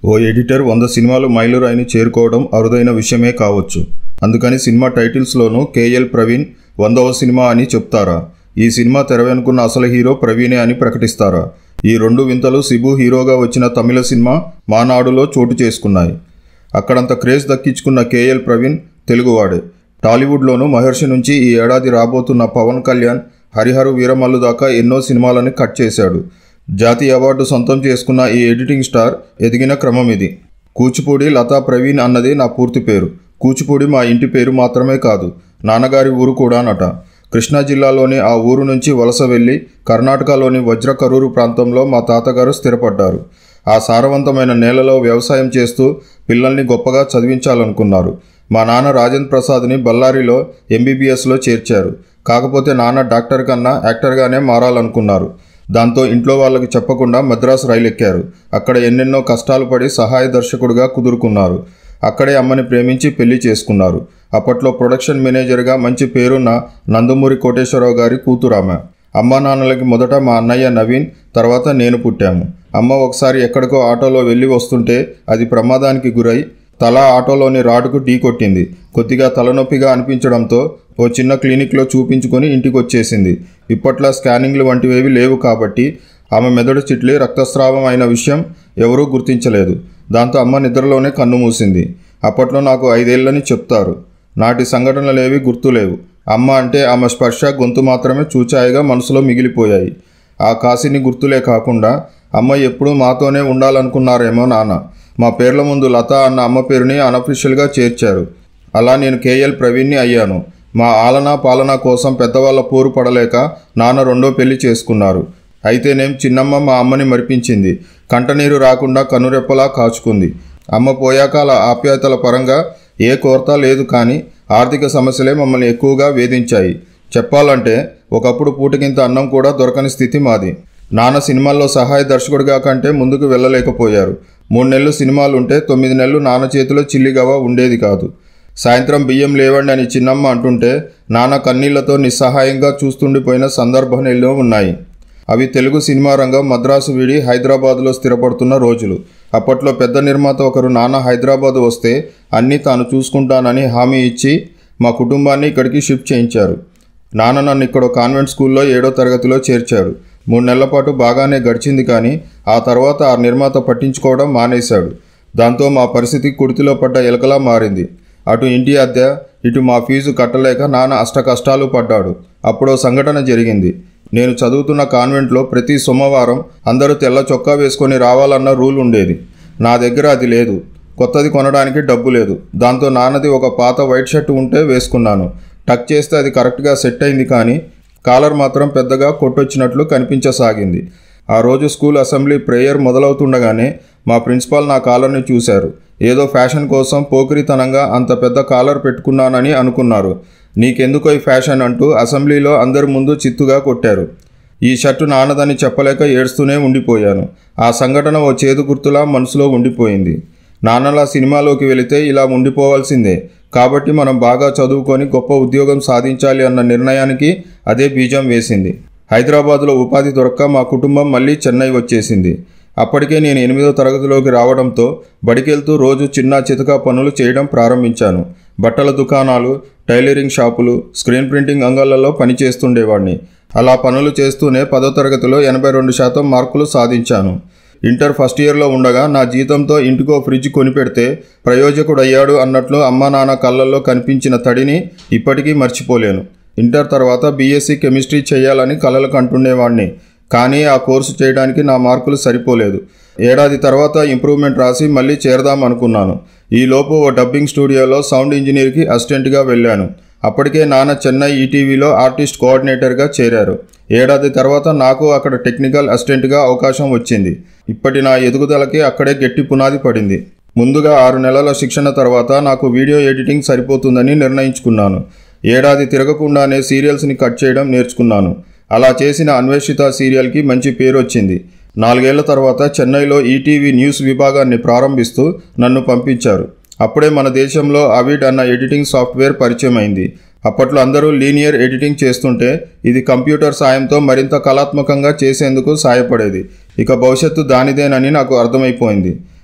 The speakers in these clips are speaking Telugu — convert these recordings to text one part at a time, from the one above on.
ఓ ఎడిటర్ 100 సినిమాలు మైలురాయిని చేరుకోవడం అరుదైన విషయమే కావచ్చు. అందుకని సినిమా టైటిల్స్లోనూ కేఎల్ ప్రవీణ్ 100వ సినిమా అని చెప్తారా? ఈ సినిమా తెర వెనుకున్న అసలు హీరో ప్రవీణే అని ప్రకటిస్తారా? ఈ రెండు వింతలు సిబు హీరోగా వచ్చిన తమిళ సినిమా మానాడులో చోటు చేసుకున్నాయి. అక్కడంత క్రేజ్ దక్కించుకున్న కేఎల్ ప్రవీణ్ తెలుగువాడే. టాలీవుడ్లోనూ మహర్షి నుంచి ఈ ఏడాది రాబోతున్న పవన్ కళ్యాణ్, హరిహర వీరమల్లు దాకా ఎన్నో సినిమాలని కట్ చేశాడు. జాతీయ అవార్డు సొంతం చేసుకున్న ఈ ఎడిటింగ్ స్టార్ ఎదిగిన క్రమం ఇది. కూచిపూడి లతా ప్రవీణ్ అన్నది నా పూర్తి పేరు. కూచిపూడి మా ఇంటి పేరు మాత్రమే కాదు, నాన్నగారి ఊరు కూడానట. కృష్ణా జిల్లాలోని ఆ ఊరు నుంచి వలస వెళ్ళి కర్ణాటకలోని వజ్రకరూరు ప్రాంతంలో మా తాతగారు స్థిరపడ్డారు. ఆ సారవంతమైన నేలలో వ్యవసాయం చేస్తూ పిల్లల్ని గొప్పగా చదివించాలనుకున్నారు. మా నాన్న రాజేంద్ర ప్రసాద్ని బళ్ళారిలో ఎంబీబీఎస్లో చేర్చారు. కాకపోతే నాన్న డాక్టర్ కన్నా యాక్టర్గానే మారాలనుకున్నారు. దాంతో ఇంట్లో వాళ్ళకి చెప్పకుండా మద్రాసు రైలు ఎక్కారు. అక్కడ ఎన్నెన్నో కష్టాలు పడి సహాయ దర్శకుడిగా కుదురుకున్నారు. అక్కడే అమ్మని ప్రేమించి పెళ్లి చేసుకున్నారు. అప్పట్లో ప్రొడక్షన్ మేనేజర్గా మంచి పేరున్న నందమూరి కోటేశ్వరరావు గారి కూతురామె. అమ్మా నాన్నలకి మొదట మా అన్నయ్య నవీన్, తర్వాత నేను పుట్టాము. అమ్మ ఒకసారి ఎక్కడికో ఆటోలో వెళ్ళి వస్తుంటే అది ప్రమాదానికి గురై తల ఆటోలోని రాడుకు ఢీ కొట్టింది. కొద్దిగా తలనొప్పిగా అనిపించడంతో ఓ చిన్న క్లినిక్లో చూపించుకొని ఇంటికి వచ్చేసింది. ఇప్పట్లో స్కానింగ్లు వంటివేవి లేవు కాబట్టి ఆమె మెదడు చిట్లి రక్తస్రావం అయిన విషయం ఎవరూ గుర్తించలేదు. దాంతో అమ్మ నిద్రలోనే కన్ను మూసింది. అప్పట్లో నాకు 5 ఏళ్ళని చెప్తారు. నాటి సంఘటనలేవి గుర్తులేవు. అమ్మ అంటే ఆమె స్పర్శ, గొంతు మాత్రమే చూచాయిగా మనసులో మిగిలిపోయాయి. ఆ కాసిని గుర్తులే కాకుండా అమ్మ ఎప్పుడూ మాతోనే ఉండాలనుకున్నారేమో నాన్న. మా పేర్ల ముందు లత అన్న అమ్మ పేరుని అనఫిషియల్గా చేర్చారు. అలా నేను కేఎల్ ప్రవీణ్ని అయ్యాను. మా ఆలనా పాలనా కోసం పెద్దవాళ్ళ పోరు పడలేక నాన్న 2వ పెళ్లి చేసుకున్నారు. అయితేనేం చిన్నమ్మ మా అమ్మని మరిపించింది. కంటనీరు రాకుండా కనురెప్పలా కాచుకుంది. అమ్మ పోయాక అలా ఆప్యాయతల పరంగా ఏ కొరత లేదు, కానీ ఆర్థిక సమస్యలే మమ్మల్ని ఎక్కువగా వేధించాయి. చెప్పాలంటే ఒకప్పుడు పూటకింత అన్నం కూడా దొరకని స్థితి మాది. నాన్న సినిమాల్లో సహాయ దర్శకుడిగా కంటే ముందుకు వెళ్ళలేకపోయారు. 3 నెలలు సినిమాలుంటే 9 నెలలు నాన్న చేతిలో చిల్లిగవ్వ ఉండేది కాదు. సాయంత్రం బియ్యం లేవండి అని చిన్నమ్మ అంటుంటే నాన్న కన్నీళ్లతో నిస్సహాయంగా చూస్తుండిపోయిన సందర్భాలు ఎన్నో ఉన్నాయి. అవి తెలుగు సినిమా రంగం మద్రాసు వీడి హైదరాబాదులో స్థిరపడుతున్న రోజులు. అప్పట్లో పెద్ద నిర్మాత ఒకరు నాన్న హైదరాబాదు వస్తే అన్నీ తాను చూసుకుంటానని హామీ ఇచ్చి మా కుటుంబాన్ని ఇక్కడికి షిఫ్ట్ చేయించారు. నాన్న నన్ను ఇక్కడ కాన్వెంట్ స్కూల్లో 7వ తరగతిలో చేర్చాడు. 3 నెలల పాటు బాగానే గడిచింది, కానీ ఆ తర్వాత ఆ నిర్మాత పట్టించుకోవడం మానేశాడు. దాంతో మా పరిస్థితి కుడితిలో పడ్డ ఎలకలా మారింది. అటు ఇంటి అద్దె, ఇటు మా ఫీజు కట్టలేక నాన్న అష్టకష్టాలు పడ్డాడు. అప్పుడో సంఘటన జరిగింది. నేను చదువుతున్న కాన్వెంట్లో ప్రతి సోమవారం అందరూ తెల్ల చొక్కా వేసుకొని రావాలన్న రూల్ ఉండేది. నా దగ్గర అది లేదు. కొత్తది కొనడానికి డబ్బు లేదు. దాంతో నాన్నది ఒక పాత వైట్ షర్ట్ ఉంటే వేసుకున్నాను. టక్ చేస్తే అది కరెక్ట్గా సెట్ అయింది, కానీ కాలర్ మాత్రం పెద్దగా కొట్టొచ్చినట్లు కనిపించసాగింది. ఆ రోజు స్కూల్ అసెంబ్లీ ప్రేయర్ మొదలవుతుండగానే మా ప్రిన్సిపాల్ నా కాలర్ని చూశారు. ఏదో ఫ్యాషన్ కోసం పోకిరితనంగా అంత పెద్ద కాలర్ పెట్టుకున్నానని అనుకున్నారు. నీకెందుకో ఈ ఫ్యాషన్ అంటూ అసెంబ్లీలో అందరి ముందు చిత్తుగా కొట్టారు. ఈ షర్టు నాన్నదని చెప్పలేక ఏడుస్తూనే ఉండిపోయాను. ఆ సంఘటన ఓ చేదు గుర్తులా మనసులో ఉండిపోయింది. నాన్నలా సినిమాలోకి వెళితే ఇలా ఉండిపోవాల్సిందే, కాబట్టి మనం బాగా చదువుకొని గొప్ప ఉద్యోగం సాధించాలి అన్న నిర్ణయానికి అదే బీజం వేసింది. హైదరాబాదులో ఉపాధి దొరక్క మా కుటుంబం మళ్ళీ చెన్నై వచ్చేసింది. అప్పటికే నేను 8వ తరగతిలోకి రావడంతో బడికెళ్తూ రోజు చిన్న చితకా పనులు చేయడం ప్రారంభించాను. బట్టల దుకాణాలు, టైలరింగ్ షాపులు, స్క్రీన్ ప్రింటింగ్ అంగళ్ళలో పనిచేస్తుండేవాడిని. అలా పనులు చేస్తూనే 10వ తరగతిలో 82% మార్కులు సాధించాను. ఇంటర్ ఫస్ట్ ఇయర్లో ఉండగా నా జీతంతో ఇంటికో ఫ్రిడ్జ్ కొనిపెడితే ప్రయోజకుడయ్యాడు అన్నట్లు అమ్మా నాన్న కళ్ళల్లో కనిపించిన తడిని ఇప్పటికీ మర్చిపోలేను. ఇంటర్ తర్వాత బీఎస్సీ కెమిస్ట్రీ చేయాలని కలలు కంటుండేవాడిని. కానీ ఆ కోర్సు చేయడానికి నా మార్కులు సరిపోలేదు. ఏడాది తర్వాత ఇంప్రూవ్మెంట్ రాసి మళ్ళీ చేరదాం అనుకున్నాను. ఈలోపు ఓ డబ్బింగ్ స్టూడియోలో సౌండ్ ఇంజనీర్కి అసిస్టెంట్గా వెళ్ళాను. అప్పటికే నాన్న చెన్నై ఈటీవీలో ఆర్టిస్ట్ కోఆర్డినేటర్గా చేరారు. ఏడాది తర్వాత నాకు అక్కడ టెక్నికల్ అసిస్టెంట్గా అవకాశం వచ్చింది. ఇప్పటి నా ఎదుగుదలకి అక్కడే గట్టి పునాది పడింది. ముందుగా 6 నెలల శిక్షణ తర్వాత నాకు వీడియో ఎడిటింగ్ సరిపోతుందని నిర్ణయించుకున్నాను. ఏడాది తిరగకుండానే సీరియల్స్ని కట్ చేయడం నేర్చుకున్నాను. అలా చేసిన అన్వేషిత సీరియల్కి మంచి పేరు వచ్చింది. 4 ఏళ్ల తర్వాత చెన్నైలో ఈటీవీ న్యూస్ విభాగాన్ని ప్రారంభిస్తూ నన్ను పంపించారు. అప్పుడే మన దేశంలో అవిడ్ అన్న ఎడిటింగ్ సాఫ్ట్వేర్ పరిచయం అయింది. అప్పట్లో అందరూ లీనియర్ ఎడిటింగ్ చేస్తుంటే ఇది కంప్యూటర్ సాయంతో మరింత కళాత్మకంగా చేసేందుకు సాయపడేది. ఇక భవిష్యత్తు దానిదేనని నాకు అర్థమైపోయింది.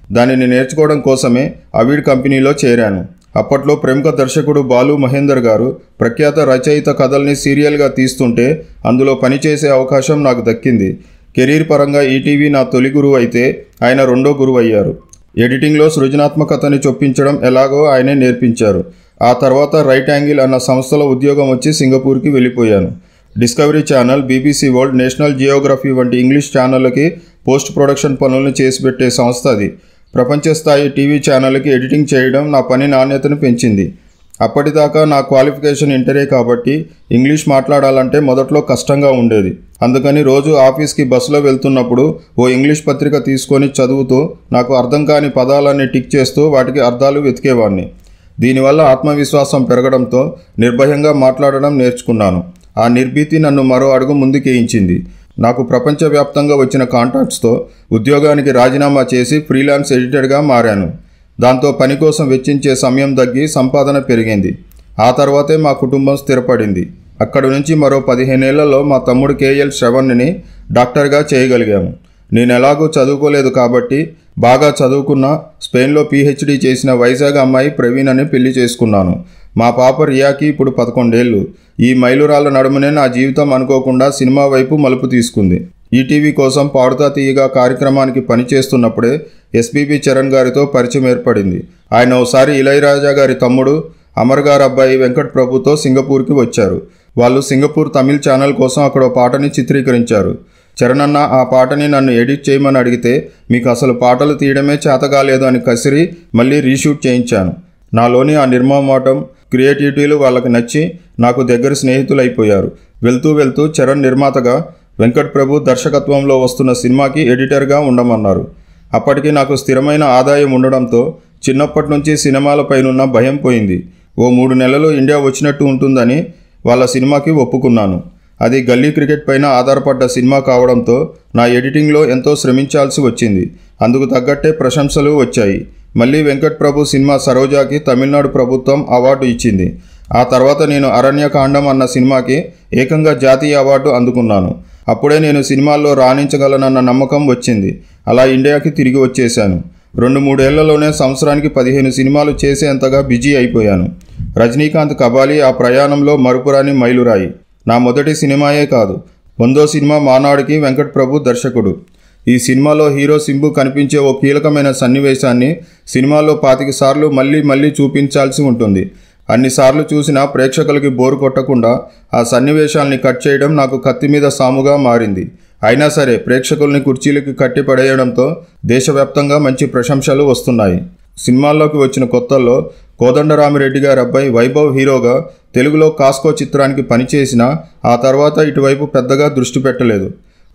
దానిని నేర్చుకోవడం కోసమే అవిడ్ కంపెనీలో చేరాను. అప్పట్లో ప్రముఖ దర్శకుడు బాలు మహేందర్ గారు ప్రఖ్యాత రచయిత కథల్ని సీరియల్గా తీస్తుంటే అందులో పనిచేసే అవకాశం నాకు దక్కింది. కెరీర్ పరంగా ఈటీవీ నా తొలి గురువు అయితే ఆయన రెండో గురువు అయ్యారు. ఎడిటింగ్లో సృజనాత్మకతని చొప్పించడం ఎలాగో ఆయనే నేర్పించారు. ఆ తర్వాత రైట్ యాంగిల్ అన్న సంస్థలో ఉద్యోగం వచ్చి సింగపూర్కి వెళ్ళిపోయాను. Discovery Channel, BBC World, National Geography వంటి ఇంగ్లీష్ ఛానళ్ళకి పోస్ట్ ప్రొడక్షన్ పనులను చేసి పెట్టే సంస్థ అది. ప్రపంచ స్థాయి టీవీ ఛానల్కి ఎడిటింగ్ చేయడం నా పని నాణ్యతను పెంచింది. అప్పటిదాకా నా క్వాలిఫికేషన్ ఇంటరే కాబట్టి ఇంగ్లీష్ మాట్లాడాలంటే మొదట్లో కష్టంగా ఉండేది. అందుకని రోజు ఆఫీస్కి బస్సులో వెళ్తున్నప్పుడు ఓ ఇంగ్లీష్ పత్రిక తీసుకొని చదువుతూ నాకు అర్థం కాని పదాలన్నీ టిక్ చేస్తూ వాటికి అర్థాలు వెతికేవాడిని. దీనివల్ల ఆత్మవిశ్వాసం పెరగడంతో నిర్భయంగా మాట్లాడడం నేర్చుకున్నాను. ఆ నిర్భీతి నన్ను మరో అడుగు ముందుకేయించింది. నాకు ప్రపంచవ్యాప్తంగా వచ్చిన కాంటాక్ట్స్తో ఉద్యోగానికి రాజీనామా చేసి ఫ్రీలాన్స్ ఎడిటర్గా మారాను. దాంతో పని కోసం వెచ్చించే సమయం తగ్గి సంపాదన పెరిగింది. ఆ తర్వాతే మా కుటుంబం స్థిరపడింది. అక్కడి నుంచి మరో 15 ఏళ్లలో మా తమ్ముడు కేఎల్ శ్రవణ్ని డాక్టర్గా చేయగలిగాము. నేను ఎలాగూ చదువుకోలేదు కాబట్టి బాగా చదువుకున్న స్పెయిన్లో పీహెచ్డీ చేసిన వైజాగ్ అమ్మాయి ప్రవీణ్ అని పెళ్లి చేసుకున్నాను. మా పాప రియాకి ఇప్పుడు 11 ఏళ్ళు. ఈ మైలురాళ్ళ నడుమునే నా జీవితం అనుకోకుండా సినిమా వైపు మలుపు తీసుకుంది. ఈటీవీ కోసం పాడుతా తీయగా కార్యక్రమానికి పనిచేస్తున్నప్పుడే ఎస్పీబీ చరణ్ గారితో పరిచయం ఏర్పడింది. ఆయన ఓసారి ఇళయరాజా గారి తమ్ముడు అమర్ గారి అబ్బాయి వెంకట్ ప్రభుతో సింగపూర్కి వచ్చారు. వాళ్ళు సింగపూర్ తమిళ్ ఛానల్ కోసం అక్కడ పాటని చిత్రీకరించారు. చరణ్ అన్న ఆ పాటని నన్ను ఎడిట్ చేయమని అడిగితే మీకు అసలు పాటలు తీయడమే చేతగాలేదు అని కసిరి మళ్ళీ రీషూట్ చేయించాను. నాలోని ఆ నిర్మమాటం, క్రియేటివిటీలు వాళ్ళకి నచ్చి నాకు దగ్గర స్నేహితులైపోయారు. వెళ్తూ వెళ్తూ చరణ్ నిర్మాతగా, వెంకట్ ప్రభు దర్శకత్వంలో వస్తున్న సినిమాకి ఎడిటర్గా ఉండమన్నారు. అప్పటికి నాకు స్థిరమైన ఆదాయం ఉండడంతో చిన్నప్పటి నుంచి సినిమాలపైనున్న భయం పోయింది. ఓ 3 నెలలు ఇండియా వచ్చినట్టు ఉంటుందని వాళ్ళ సినిమాకి ఒప్పుకున్నాను. అది గల్లీ క్రికెట్ పైన ఆధారపడ్డ సినిమా కావడంతో నా ఎడిటింగ్లో ఎంతో శ్రమించాల్సి వచ్చింది. అందుకు తగ్గట్టే ప్రశంసలు వచ్చాయి. మళ్ళీ వెంకట్ ప్రభు సినిమా సరోజాకి తమిళనాడు ప్రభుత్వం అవార్డు ఇచ్చింది. ఆ తర్వాత నేను అరణ్యకాండం అన్న సినిమాకి ఏకంగా జాతీయ అవార్డు అందుకున్నాను. అప్పుడే నేను సినిమాల్లో రాణించగలనన్న నమ్మకం వచ్చింది. అలా ఇండియాకి తిరిగి వచ్చేశాను. 2-3 ఏళ్లలోనే సంవత్సరానికి 15 సినిమాలు చేసేంతగా బిజీ అయిపోయాను. రజనీకాంత్ కబాలి ఆ ప్రయాణంలో మరుపురాని మైలురాయి. నా మొదటి సినిమాయే కాదు, 100వ సినిమా మానాడుకి వెంకట్ ప్రభు దర్శకుడు. ఈ సినిమాలో హీరో సింబు కనిపించే ఓ కీలకమైన సన్నివేశాన్ని సినిమాలో 25 సార్లు మళ్ళీ చూపించాల్సి ఉంటుంది. అన్నిసార్లు చూసినా ప్రేక్షకులకి బోరు కొట్టకుండా ఆ సన్నివేశాల్ని కట్ చేయడం నాకు కత్తి మీద సాముగా మారింది. అయినా సరే ప్రేక్షకుల్ని కుర్చీలకి కట్టి పడేయడంతో దేశవ్యాప్తంగా మంచి ప్రశంసలు వస్తున్నాయి. సినిమాల్లోకి వచ్చిన కొత్తల్లో కోదండరామిరెడ్డి గారి అబ్బాయి వైభవ్ హీరోగా తెలుగులో కాస్కో చిత్రానికి పనిచేసినా ఆ తర్వాత ఇటువైపు పెద్దగా దృష్టి పెట్టలేదు.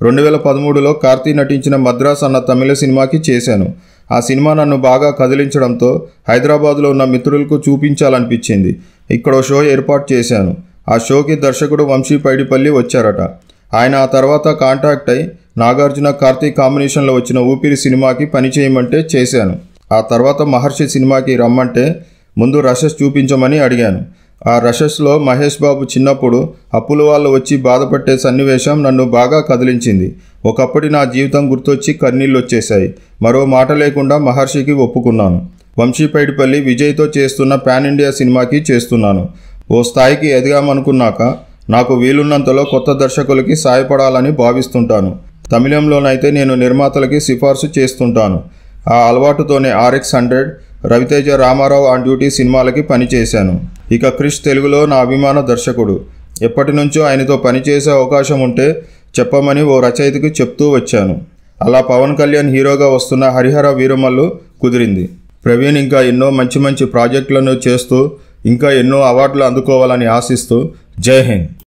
2013లో కార్తీ నటించిన మద్రాస్ అన్న తమిళ సినిమాకి చేశాను. ఆ సినిమా నన్ను బాగా కదిలించడంతో హైదరాబాద్లో ఉన్న మిత్రులకు చూపించాలనిపించింది. ఇక్కడ షో ఏర్పాటు చేశాను. ఆ షోకి దర్శకుడు వంశీ పైడిపల్లి వచ్చారట. ఆయన ఆ తర్వాత కాంటాక్ట్ అయి నాగార్జున కార్తీ కాంబినేషన్లో వచ్చిన ఊపిరి సినిమాకి పని చేయమంటే చేశాను. ఆ తర్వాత మహర్షి సినిమాకి రమ్మంటే ముందు రషెస్ చూపించమని అడిగాను. ఆ రషెస్లో మహేష్ బాబు చిన్నప్పుడు అప్పుల వాళ్ళు వచ్చి బాధపట్టే సన్నివేశం నన్ను బాగా కదిలించింది. ఒకప్పటి నా జీవితం గుర్తొచ్చి కన్నీళ్ళు వచ్చేశాయి. మరో మాట లేకుండా మహర్షికి ఒప్పుకున్నాను. వంశీ పైడిపల్లి విజయ్తో చేస్తున్న పాన్ ఇండియా సినిమాకి చేస్తున్నాను. ఓ స్థాయికి ఎదిగామనుకున్నాక నాకు వీలున్నంతలో కొత్త దర్శకులకి సాయపడాలని భావిస్తుంటాను. తమిళంలోనైతే నేను నిర్మాతలకి సిఫార్సు చేస్తుంటాను. ఆ అలవాటుతోనే RX100, Ravi Teja Ramarao on duty సినిమాలకి పనిచేశాను. ఇక క్రిష్ తెలుగులో నా అభిమాన దర్శకుడు. ఎప్పటి నుంచో ఆయనతో పనిచేసే అవకాశం ఉంటే చెప్పమని ఓ రచయితకి చెప్తూ వచ్చాను. అలా పవన్ కళ్యాణ్ హీరోగా వస్తున్న హరిహర వీరమల్లు కుదిరింది. ప్రవీణ్ ఇంకా ఎన్నో మంచి ప్రాజెక్టులను చేస్తూ ఇంకా ఎన్నో అవార్డులు అందుకోవాలని ఆశిస్తూ జై హింద్.